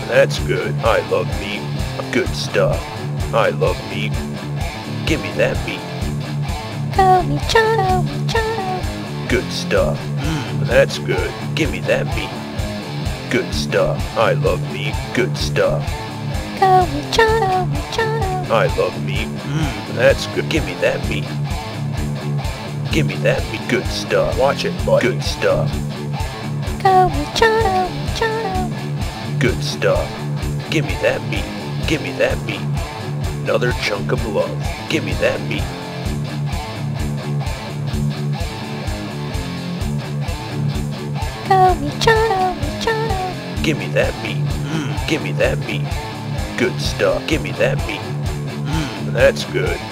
that's good. I love meat. Good stuff. I love meat. Give me that meat. Go Meatchunk, Meatchunk. Good stuff. That's good. Give me that meat. Good stuff. I love meat. Good stuff. Go Meatchunk, Meatchunk. I love meat. That's good. Give me that meat. Give me that meat. Good stuff. Watch it, buddy. Good stuff. Go Meatchunk, Meatchunk. Good stuff. Give me that meat. Give me that meat. Another chunk of love. Give me that meat. Go Meatchunk, Meatchunk. Give me that meat. Give me that meat. Good stuff. Give me that meat. That's good.